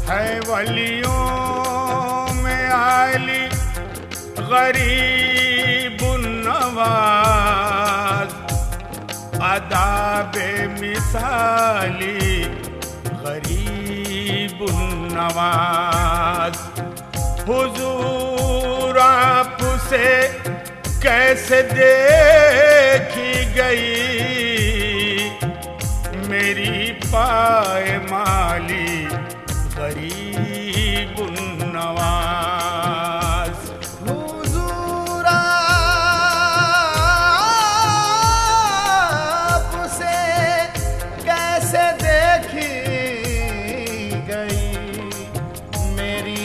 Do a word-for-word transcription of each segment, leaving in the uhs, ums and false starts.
है वलियों में आली गरीब नवाज, अदा बेमिसाली गरीब नवाज। हुजूर आपसे कैसे देखी गई मेरी पायमाली गरीब नवाज। हुजूर आपसे कैसे देखी गई मेरी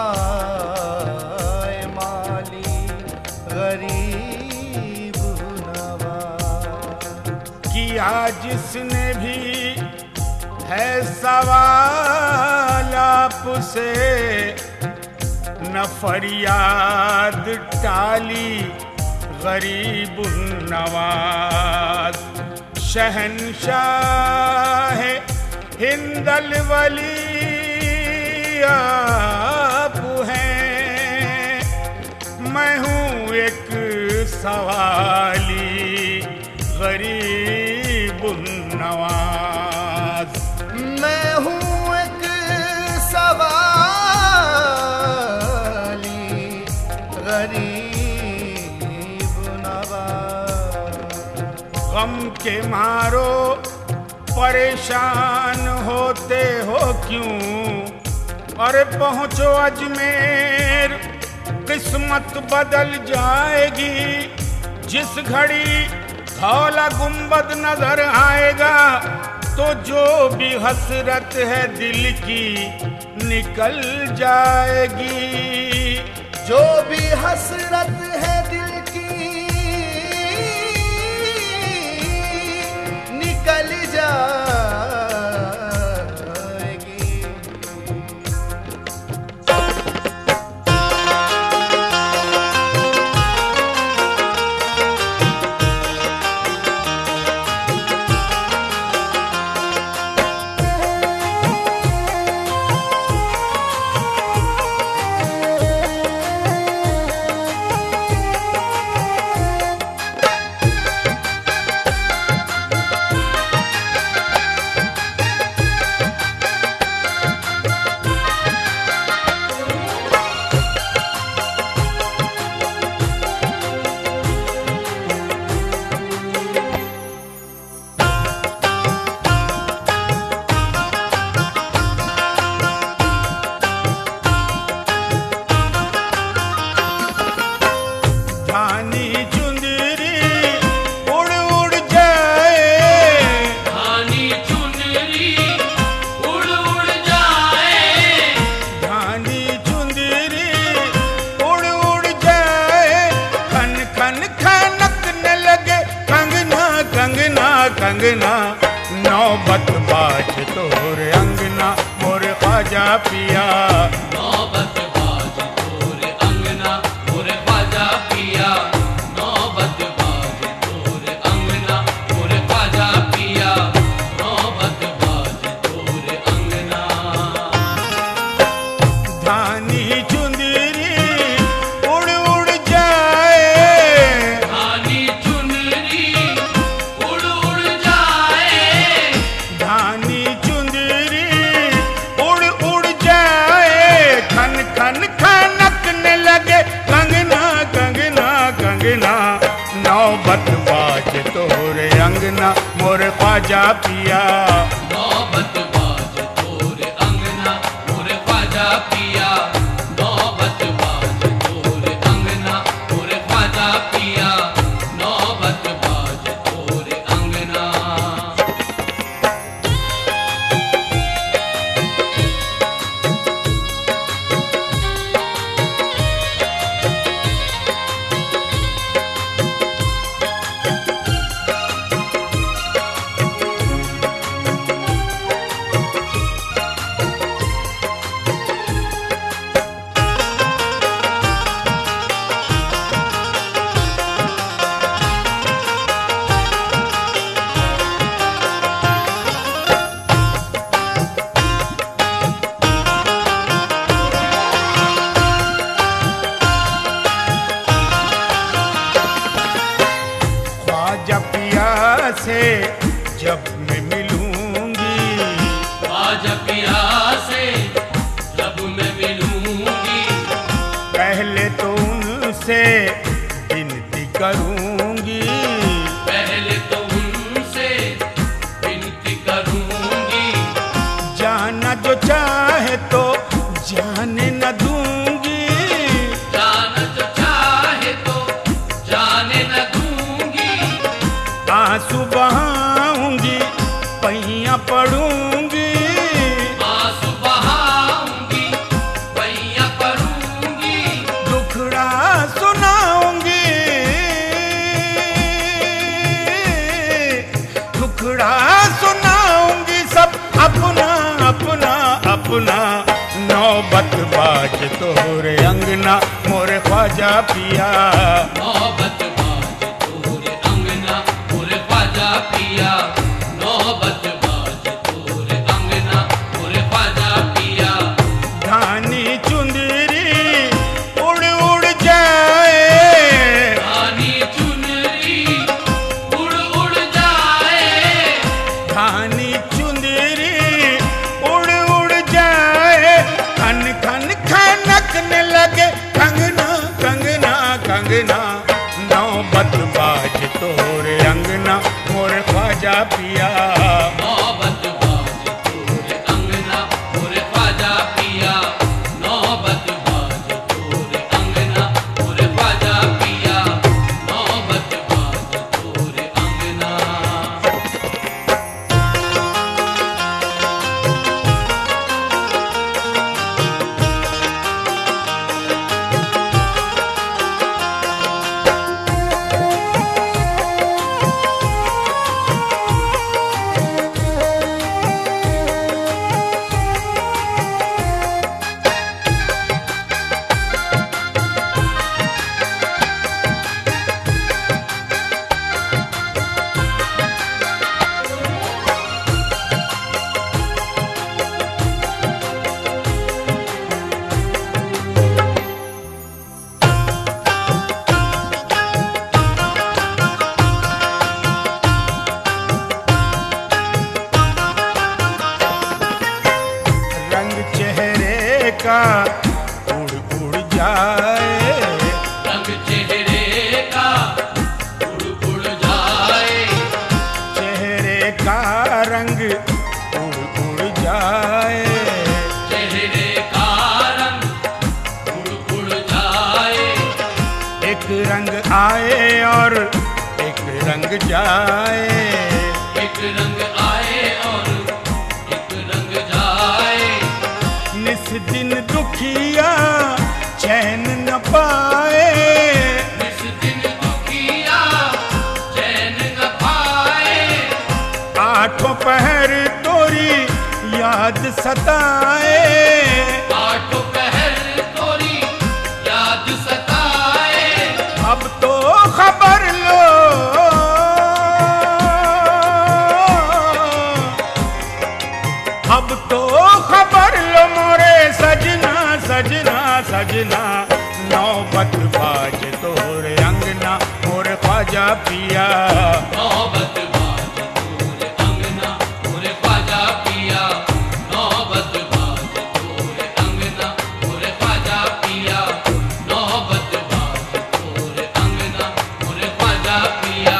पायमाली गरीब नवाज। किया जिसने भी है सवाल आपसे, न फरियाद टाली गरीब नवाज। शहंशाह हिंदल वली आप हैं, मैं हूँ एक सवाली गरीब नवाज। मैं हूँ एक सवाली गरीब नवाज। गम के मारो परेशान होते हो क्यों, अरे पहुँचो अजमेर किस्मत बदल जाएगी। जिस घड़ी धौला गुंबद नजर आएगा तो जो भी हसरत है दिल की निकल जाएगी। जो भी हसरत है दिल की निकल जाएगी। कंगना नौबत बाज तोरे अंगना मोरे ख्वाजा पिया। नौबत बाज तोरे अंगना मोरे ख्वाजा पिया। नौबत बाज तोरे अंगना मोरे ख्वाजा पिया। नौबत बाज तोरे अंगना। धानी चुंदरी उड़ उड़ जाए। धानी चुनरी उड़ उड़ जाए। धानी चुंदरी उड़ उड़ जाए। खन खन खनकने लगे कंगना कंगना कंगना नौबत बाज तोरे अंगना मोरे ख्वाजा पिया। नौबत बाज तोरे अंगना मोरे ख्वाजा पिया। नौबत बाज तोरे अंगना मोरे ख्वाजा पिया। नौबत बाज तोरे अंगना। जब मैं मिलूंगी, ख्वाजा पिया से जब मैं मिलूंगी, पहले तो उनसे विनती करूंगी, पहले तो उनसे विनती करूंगी, जाना जो चाहे तो जाने न दूंगी, जान जो चाहे तो जाने न दूंगी, आंसू बहाऊंगी पैया पड़ूंगी, आंसू बहाऊंगी पैया पड़ूंगी, दुखड़ा सुनाऊंगी, दुखड़ा सुनाऊंगी सब अपना अपना अपना। नौबत बाज तोरे अंगना मोरे ख्वाजा पिया, नौबत बाज तोरे अंगना मोरे ख्वाजा पिया, नौबत बाज तोरे अंगना मोरे ख्वाजा पिया, धानी चुंदरी उड़ उड़ जाए, रानी चुनरी उड़ उड़ जाए, धानी चुंदरी उड़ उड़ जाए, खन खन खनकने लगे कंगना कंगना कंगना। नौबत बाज तोरे अंगना मोरे ख्वाजा पिया, नौबत बाज तोरे अंगना मोरे ख्वाजा पिया, नौबत बाज तोरे अंगना मोरे ख्वाजा पिया, नौबत बाज तोरे अंगना। रंग चेहरे का उड़ उड़ जाए, रंग चेहरे का उड़ उड़ जाए, चेहरे का रंग उड़ उड़ जाए, चेहरे का रंग उड़ उड़ जाए, एक रंग आए और एक रंग जाए, एक रंग आए और एक रंग जाए, निस दिन दुखिया चैन न पाए, इस दिन दुखिया चैन न पाए, आठों पहर तोरी याद सताए, आठों पहर तोरी याद सताए, अब तो खबर लो अब तो खबर लो मोरे सजना सजना सजना। नौबत बाज तोरे अंगना मोरे ख्वाजा पिया, नौबत बाज तोरे अंगना मोरे ख्वाजा पिया, नौबत बाज तोरे अंगना मोरे ख्वाजा पिया, नौबत बाज तोरे अंगना मोरे ख्वाजा पिया।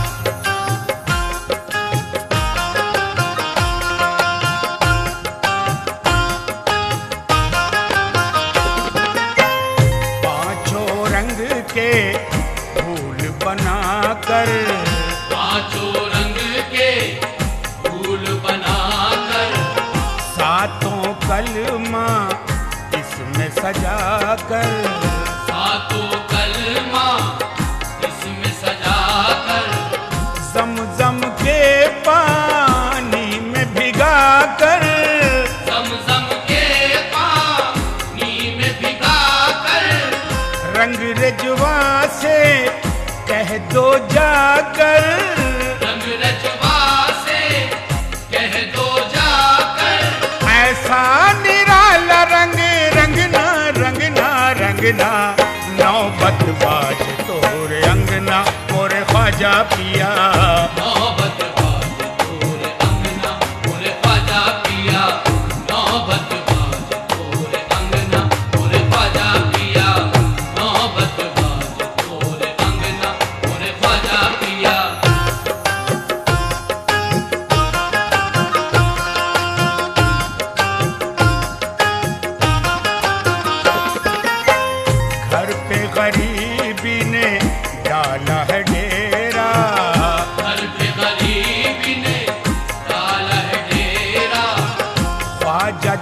पांचों रंग के फूल बनाकर, पांचों रंग के फूल बनाकर, सातों कलमा इसमें सजाकर, सातों कलमा इसमें सजाकर, जमजम के पानी में भिगाकर, समसम के पानी में भिगाकर, रंग रजवा से कह दो जाकर, रंग रजवा से कह दो जाकर, ऐसा निराला रंग रंगना रंगना रंगना। नौबत बाज तोरे अंगना मोरे ख्वाजा पिया, नौबत बाज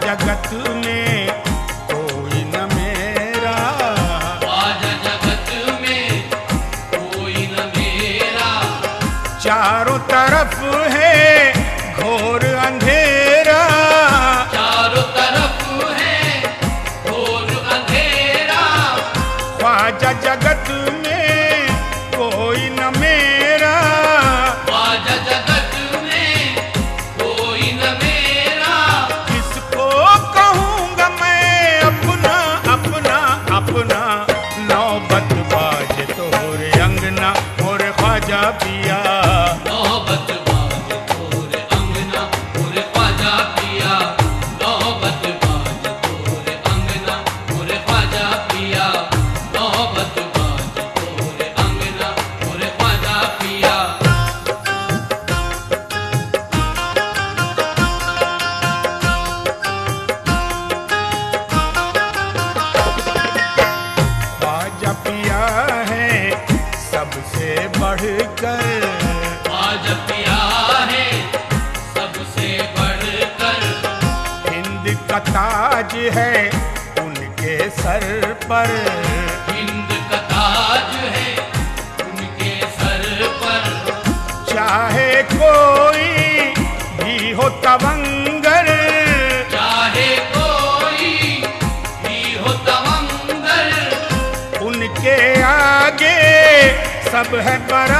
जगत में कोई न मेरा, ख्वाजा जगत में कोई न मेरा। चारों तरफ है घोर अंधेरा, चारों तरफ है घोर अंधेरा। ख्वाजा जगत में कोई न मेरा, ख्वाजा जगत में कोई न मेरा। किसको कहूँगा मैं अपना अपना अपना, नौबत बाजे तोरे अंगना मोरे ख्वाजा पिया। नौबत बाज तोरे अंगना मोरे ख्वाजा पिया। नौबत बाज तोरे अंगना मोरे ख्वाजा पिया। नौबत बाज तोरे अंगना मोरे ख्वाजा पिया। ख्वाजा पिया है सबसे बढ़कर, ख्वाजा पिया है सबसे बढ़कर। हिंद का ताज है उनके सर पर, हिंद का ताज है उनके सर पर। चाहे कोई भी हो तवंगर, चाहे कोई भी हो तवंगर। उनके आगे सब है बराबर।